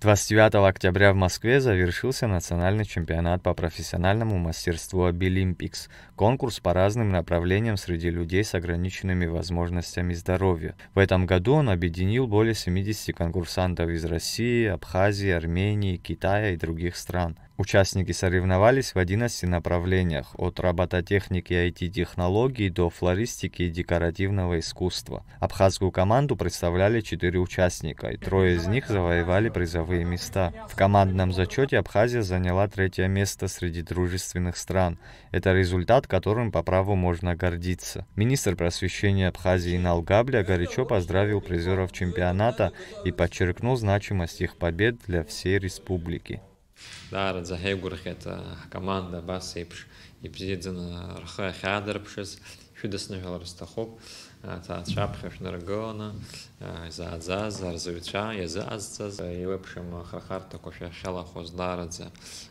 29 октября в Москве завершился национальный чемпионат по профессиональному мастерству Обилимпикс, конкурс по разным направлениям среди людей с ограниченными возможностями здоровья. В этом году он объединил более 70 конкурсантов из России, Абхазии, Армении, Китая и других стран. Участники соревновались в 11 направлениях, от робототехники и IT-технологий до флористики и декоративного искусства. Абхазскую команду представляли 4 участника, и 3 из них завоевали призовые места. В командном зачете Абхазия заняла 3-е место среди дружественных стран. Это результат, которым по праву можно гордиться. Министр просвещения Абхазии Инал Габля горячо поздравил призеров чемпионата и подчеркнул значимость их побед для всей республики. Дарадза хейгурхета команда басейпш и президент Рха Хадерпшес Фюдесневел Ростахоп Тачапхев Наргона Заадзаз Арзовича Язаззаз и вепшем Хахарта Кофе Хелахоз Дарадза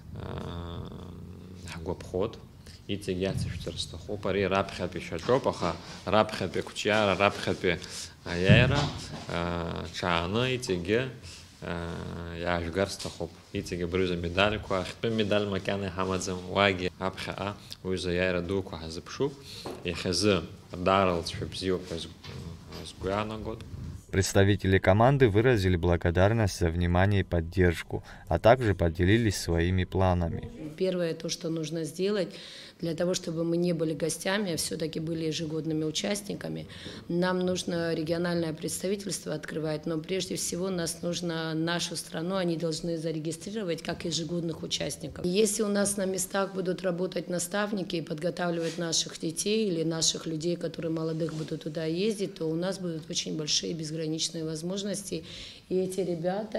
Гопход и тегяцев Ростахопа и Рабхепи Шачопаха Рабхепи Кучяра Рабхепи Аяра Чана и теге я Ростахоп и теге брюза медальку ахпе медаль макяны хамадзам ваги абха уйза яра дуку хазапшу и хазы дарал шпзио пезгуяна год. Представители команды выразили благодарность за внимание и поддержку, а также поделились своими планами. Первое, то, что нужно сделать, для того, чтобы мы не были гостями, а все-таки были ежегодными участниками, нам нужно региональное представительство открывать, но прежде всего нас нужно нашу страну, они должны зарегистрировать как ежегодных участников. Если у нас на местах будут работать наставники и подготавливать наших детей или наших людей, которые молодых будут туда ездить, то у нас будут очень большие безграничные возможности, и эти ребята,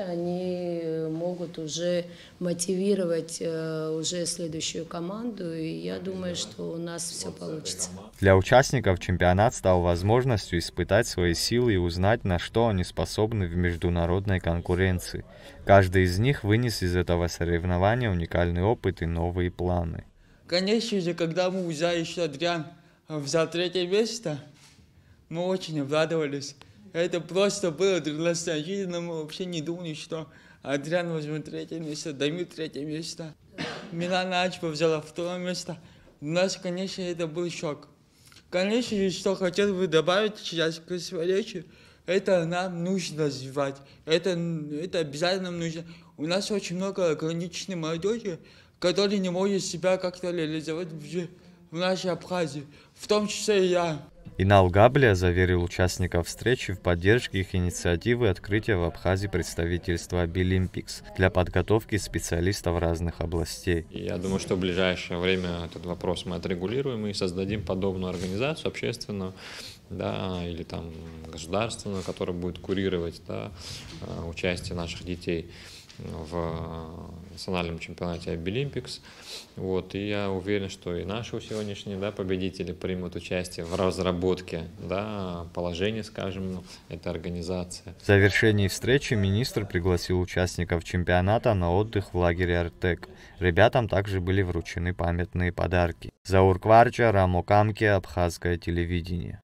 они могут уже мотивировать уже следующую команду, и я думаю, что у нас все получится. Для участников чемпионат стал возможностью испытать свои силы и узнать, на что они способны в международной конкуренции. Каждый из них вынес из этого соревнования уникальный опыт и новые планы. Конечно же, когда мы узнали, что Адриан взял 3-е место, мы очень обрадовались. Это просто было для нас неожиданно, мы вообще не думали, что Адриан возьмет 3-е место, Дамир 3-е место. Милана Ачпа взяла 2-е место. У нас, конечно, это был шок. Конечно же, что хотел бы добавить сейчас к своей речи, это нам нужно развивать. Это обязательно нужно. У нас очень много ограниченной молодежи, которые не могут себя как-то реализовать в нашей Абхазии, в том числе и я. Инал Габля заверил участников встречи в поддержке их инициативы открытия в Абхазии представительства Обилимпикс для подготовки специалистов разных областей. Я думаю, что в ближайшее время этот вопрос мы отрегулируем и создадим подобную организацию общественную, да, или там государственную, которая будет курировать, да, участие наших детей в национальном чемпионате Обилимпикс. Вот, и я уверен, что и наши сегодняшние, да, победители примут участие в разработке, да, положения, скажем, этой организации. В завершении встречи министр пригласил участников чемпионата на отдых в лагере Артек. Ребятам также были вручены памятные подарки. Заур Кварча, Рамо Камке, Абхазское телевидение.